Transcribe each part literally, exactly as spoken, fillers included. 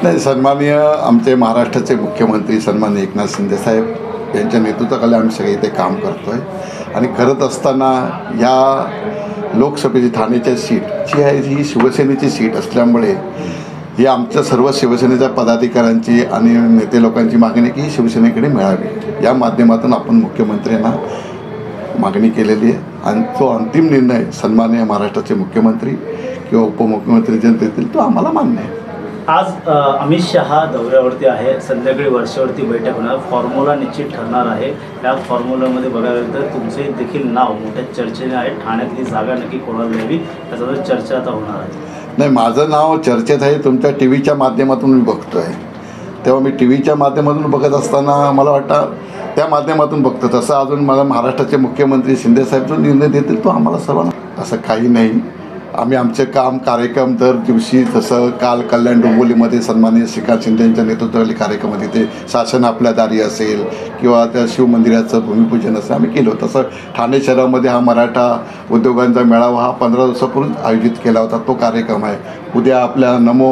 नाही, सन्माननीय आमचे महाराष्ट्राचे मुख्यमंत्री सन्माननीय एकनाथ शिंदे साहेब यांच्या नेतृत्वाखाली आम्ही सगळे इथे काम करतो आहे आणि करत असताना या लोकसभेची ठाण्याच्या सीट जी आहे ही शिवसेनेची सीट असल्यामुळे ही आमच्या सर्व शिवसेनेच्या पदाधिकाऱ्यांची आणि नेते लोकांची मागणी की ही शिवसेनेकडे मिळावी, या माध्यमातून आपण मुख्यमंत्र्यांना मागणी केलेली आहे आणि तो अंतिम निर्णय सन्माननीय महाराष्ट्राचे मुख्यमंत्री किंवा उपमुख्यमंत्री जे देतील तो आम्हाला मान्य आहे. आज अमित शहा दौऱ्यावरती आहे, संध्याकाळी वर्षावरती बैठक होणार, फॉर्म्युला निश्चित ठरणार आहे. या फॉर्म्युल्यामध्ये बघायला गेलं तर तुमचे देखील नाव मोठ्या चर्चेने आहे. ठाण्यातली जागा नक्की कोणाला द्यावी याचा चर्चा आता होणार आहे. नाही, माझं नाव चर्चेत आहे, तुमच्या टी व्हीच्या माध्यमातून मी बघतो आहे. तेव्हा मी टी व्हीच्या माध्यमातून बघत असताना मला वाटतं त्या माध्यमातून बघतो, तसं अजून मला महाराष्ट्राचे मुख्यमंत्री शिंदेसाहेब जो निर्णय देतील तो आम्हाला सर्वांना, असं काही नाही. आम्ही आमचे काम कार्यक्रम दर दिवशी, जसं काल कल्याण डोंबिवलीमध्ये सन्माननीय श्रीकांत शिंदे यांच्या नेतृत्वाखाली कार्यक्रम ते शासन आपल्या दारी असेल किंवा त्या शिवमंदिराचं भूमिपूजन असेल आम्ही केलं होतं. तसं ठाणे शहरामध्ये हा मराठा उद्योगांचा मेळावा हा पंधरा दिवसापूर्वी आयोजित केला होता, तो कार्यक्रम आहे. उद्या आपल्या नमो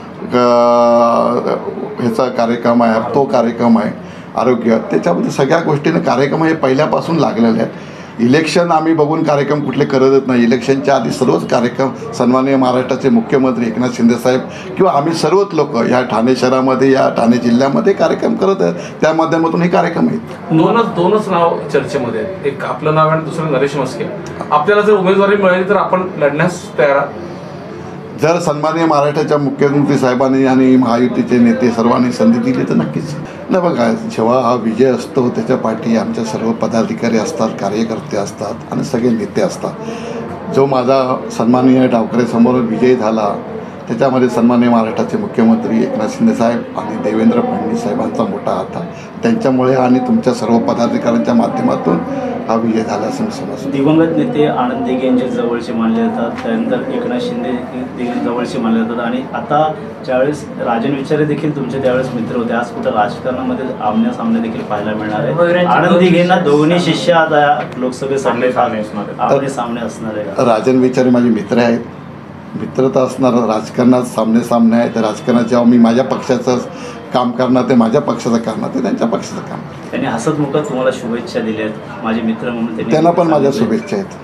ह्याचा कार्यक्रम आहे, तो कार्यक्रम आहे. आरोग्य त्याच्यामध्ये सगळ्या गोष्टीने कार्यक्रम हे पहिल्यापासून लागलेले आहेत. इलेक्शन आम्ही बघून कार्यक्रम कुठले करतच नाही. इलेक्शनच्या आधी सर्वच कार्यक्रम सन्माननीय महाराष्ट्राचे मुख्यमंत्री एकनाथ शिंदेसाहेब किंवा आम्ही सर्वच लोक या ठाणे शहरामध्ये या ठाणे जिल्ह्यामध्ये कार्यक्रम करत आहेत, त्या माध्यमातून हे कार्यक्रम आहेत. दोनच दोनच नाव चर्चेमध्ये आहेत, एक आपलं नाव आणि दुसरं नरेश म्हस्के. आपल्याला जर उमेदवारी मिळाली तर आपण लढण्यास तयार आहात? जर सन्माननीय महाराष्ट्राच्या मुख्यमंत्री साहेबांनी आणि महायुतीचे नेते सर्वांनी संधी दिली तर नक्कीच. नाही बघा, जेव्हा हा विजय असतो त्याच्या पाठी आमच्या सर्व पदाधिकारी असतात, कार्यकर्ते असतात आणि सगळे नेते असतात. जो माझा सन्माननीय डावकरेसमोर विजय झाला त्याच्यामध्ये सन्माननीय महाराष्ट्राचे मुख्यमंत्री एकनाथ शिंदेसाहेब आणि देवेंद्र फडणवीस साहेबांचा मोठा हात आहे. त्यांच्यामुळे आणि तुमच्या सर्व पदाधिकाऱ्यांच्या माध्यमातून हा विजय झाला असं मी समजतो. दिवंगत नेते आनंद दिघे यांचे जवळचे मानले जातात, त्यानंतर एकनाथ शिंदे देखील जवळचे मानले जातात आणि आता ज्यावेळेस राजन विचारे देखील तुमचे त्यावेळेस मित्र होते, आज कुठं राजकारणामध्ये आमने सामने देखील पाहायला मिळणार आहे. आनंद दिघेंना दोन्ही शिष्य आता लोकसभेसाठी आमने सामने असणार आहे. राजन विचारे माझे मित्र आहेत, मित्र तर असणार. राजकारणात सामने सामने आहे, तर राजकारणात जेव्हा मी माझ्या पक्षाचं काम करणार ते माझ्या पक्षाचं करणार ते त्यांच्या पक्षाचं काम. त्यांनी हसत मुखत तुम्हाला शुभेच्छा दिल्या आहेत, माझे मित्र म्हणून त्यांना पण माझ्या शुभेच्छा आहेत.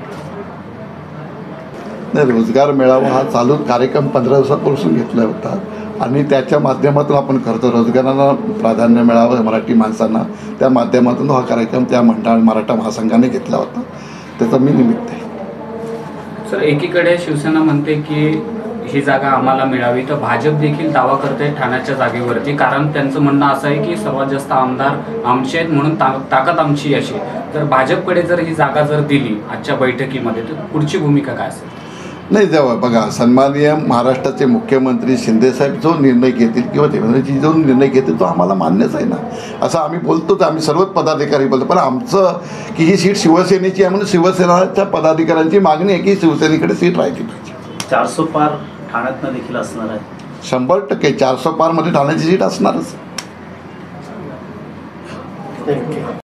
नाही, रोजगार मेळावा हा चालू कार्यक्रम पंधरा दिवसापासून घेतला होता आणि त्याच्या माध्यमातून आपण करतो. रोजगाराला प्राधान्य मिळावं मराठी माणसांना, त्या माध्यमातून हा कार्यक्रम त्या मंडळ मराठा महासंघाने घेतला होता, त्याचा मी निमित्त आहे. सर, एकीकडे शिवसेना म्हणते की ही जागा आम्हाला मिळावी, तर भाजप देखील दावा करते ठाण्याच्या जागेवरती, कारण त्यांचं म्हणणं असं आहे की सर्वात जास्त आमदार आमचे आहेत म्हणून ता ताकद आमची अशी. तर भाजपकडे जर ही जागा जर दिली आजच्या बैठकीमध्ये तर पुढची भूमिका काय असेल? नाही, जेव्हा बघा सन्माननीय महाराष्ट्राचे मुख्यमंत्री शिंदेसाहेब जो निर्णय घेतील किंवा देवेंद्रजी जो निर्णय घेतील तो आम्हाला मान्यच आहे ना. असं आम्ही बोलतोच, आम्ही सर्वच पदाधिकारी बोलतो, पण आमचं की ही सीट शिवसेनेची आहे म्हणून शिवसेनेच्या पदाधिकाऱ्यांची मागणी आहे की शिवसेनेकडे सीट राहिली पाहिजे. चारसो पार ठाण्यातनं देखील असणार आहे. शंभर टक्के चारसो पारमध्ये ठाण्याची सीट असणारच.